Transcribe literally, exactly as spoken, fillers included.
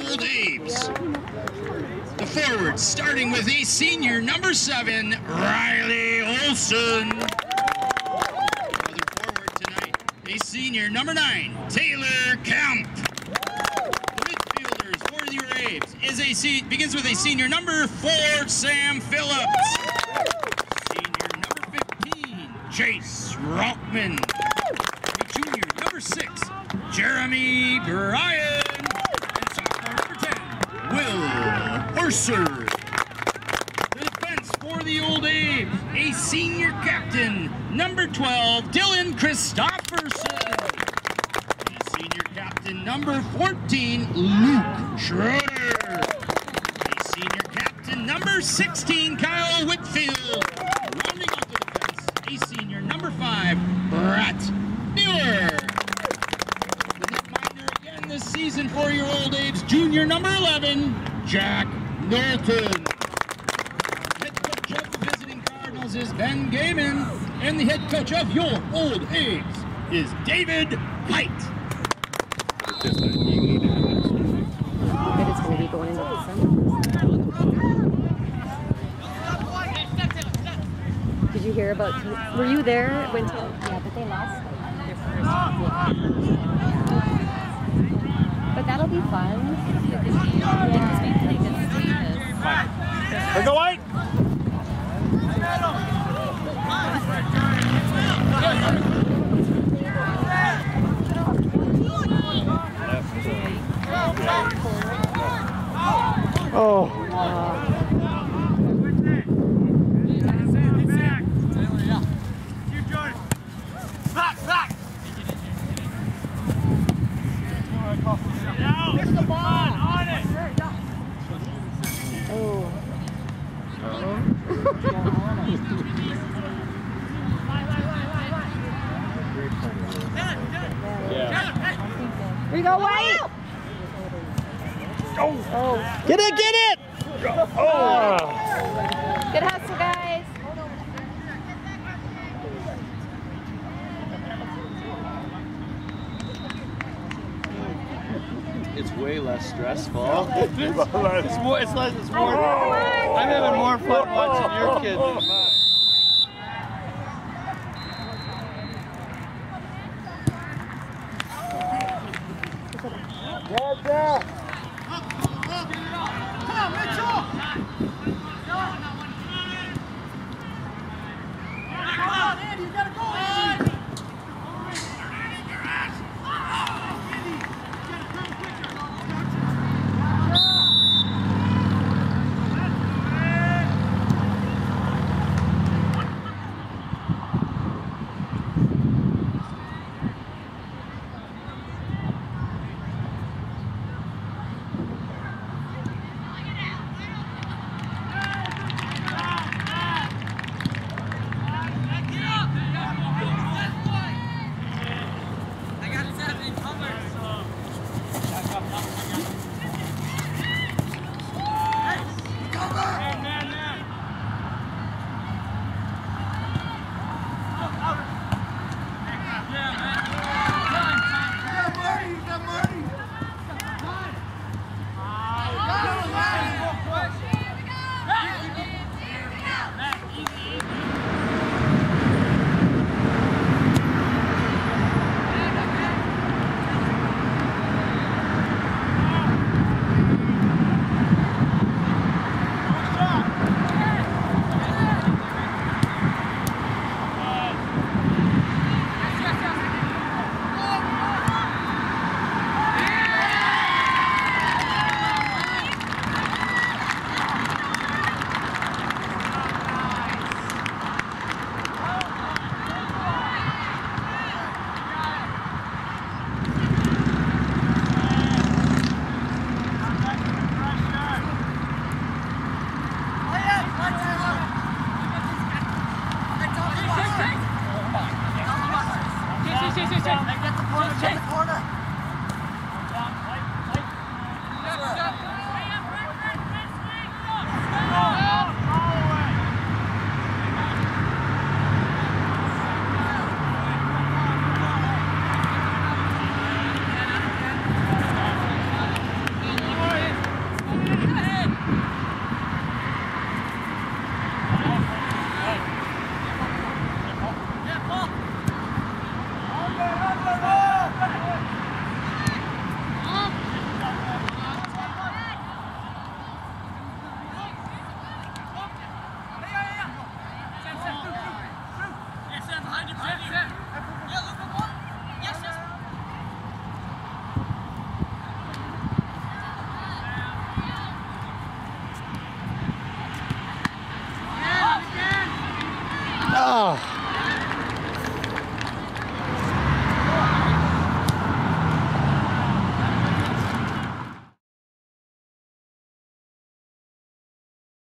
Old Abes. The forwards, starting with a senior, number seven, Riley Olson. Another forward tonight, a senior, number nine, Taylor Kemp. The midfielders for the Abes is a se begins with a senior, number four, Sam Phillips. Senior, number fifteen, Chase Rockman. A junior, number six, Jeremy Bryan. And sophomore, number ten, Will Mercer. The defense for the Old Abes, a senior captain, number twelve, Dylan Christopherson. A senior captain, number fourteen, Luke Schroeder. A senior captain, number sixteen, Kyle Whitfield. Rounding off the defense, a senior, number five, Brett Mueller. The netminder again this season for your Old Abes, junior, number eleven, Jack Norton. Head coach of the visiting Cardinals is Ben Gaiman, and the head coach of your Old Abes is David Height. It's just that you need to have that sort of thing. I bet it's going to be going into December. Did you hear about, were you there when, yeah, but they lost their first. But that'll be fun. Because we play good stages. Let's go white! Oh. Back, back! Get the ball on it! Oh. Yeah. We go white! Oh. Oh. Get it, get it! Oh. Good hustle, guys. It's way less stressful. it's, it's more. It's less. It's more. I'm having more fun watching your kid than mine. Get that! Come on, Mitchell! Come on, Andy, you gotta go, Andy! Ah.